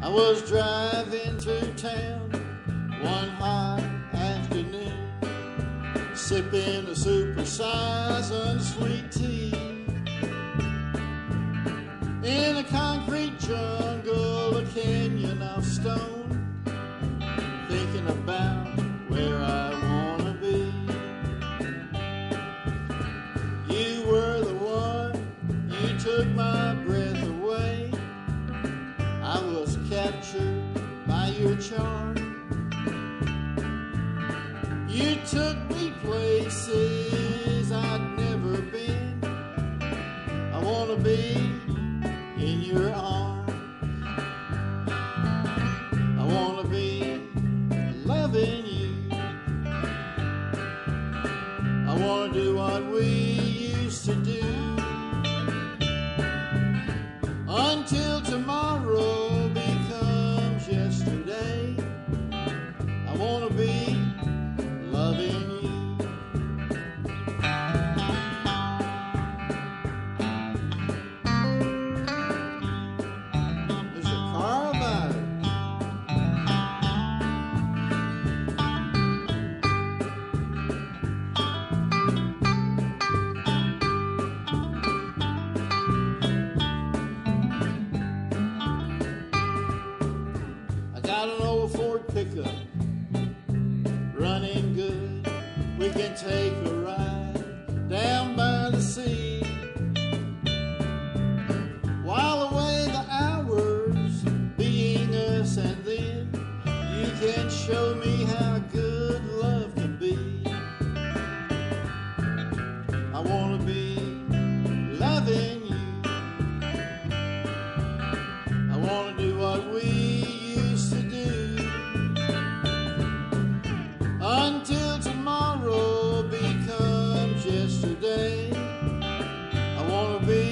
I was driving through town one hot afternoon, sipping a supersized unsweet tea in a concrete jungle, a canyon of stone, thinking about where I wanna be. You were the one, you took my breath away. I was captured by your charm. You took me places I'd never been. I wanna be in your arms. I wanna be loving you. I wanna do what we used to do. Until tomorrow becomes yesterday, I wanna be loving you. Mr. Carl Byars. I got an old Ford pickup running good. We can take a ride down by the sea, while away the hours being us, and then you can show me how good love can be. I wanna be loving you. I wanna do what we used to do. Until tomorrow becomes yesterday, I wanna be